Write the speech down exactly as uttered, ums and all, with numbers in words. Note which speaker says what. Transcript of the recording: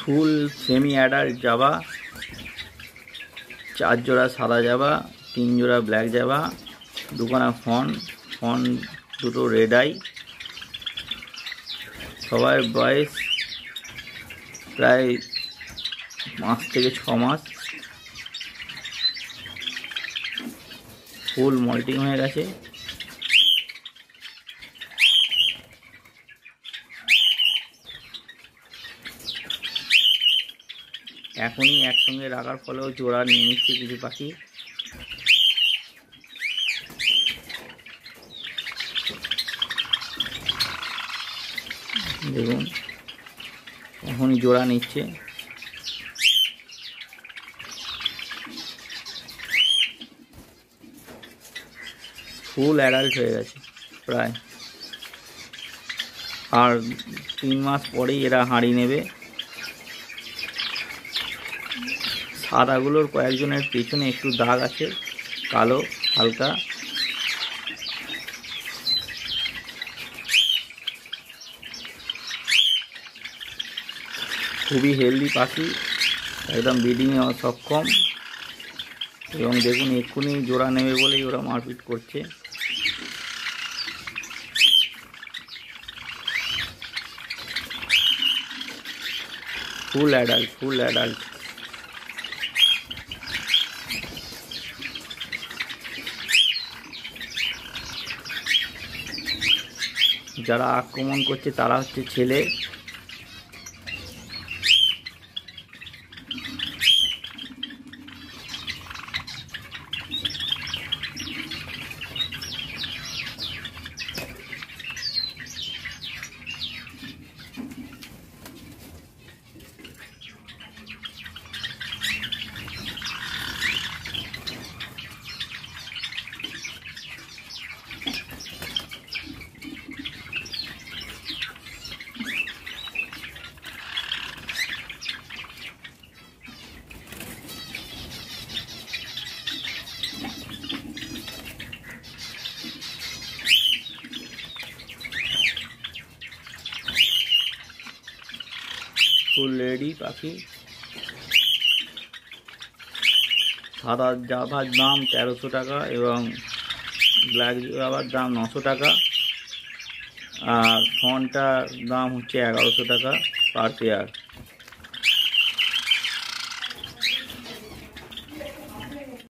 Speaker 1: ফুল semi adult জাবা, চার জোড়া সাদা জাবা, তিন জোড়া ব্ল্যাক জাবা, দুখানা ফন ফন দুটো রেড আই। সবার বয়স প্রায় পাঁচ থেকে ছ মাস। ফুল মল্টিং হয়ে গেছে। এখনই একসঙ্গে রাখার ফলেও জোড়া নিয়ে নিচ্ছে কিছু পাখি। দেখুন এখনই জোড়া নিচ্ছে। ফুল অ্যাডাল্ট হয়ে গেছে প্রায়, আর তিন মাস পরেই এরা হাঁড়ি নেবে। সাদাগুলোর কয়েকজনের পেছনে একটু দাগ আছে কালো হালকা। খুবই হেলদি পাখি, একদম ব্রিডিংয়ে সক্ষম। এবং দেখুন এক্ষুনি জোড়া নেবে বলেই ওরা মারপিট করছে। ফুল অ্যাডাল্ট ফুল অ্যাডাল্ট যারা আক্রমণ করছে তারা হচ্ছে ছেলে। ফুল রেডি পাখি। সাদা জাভার দাম তেরোশো টাকা এবং ব্ল্যাক জাভার দাম নশো টাকা, আর ফনটার দাম হচ্ছে এগারোশো টাকা পার পেয়ার।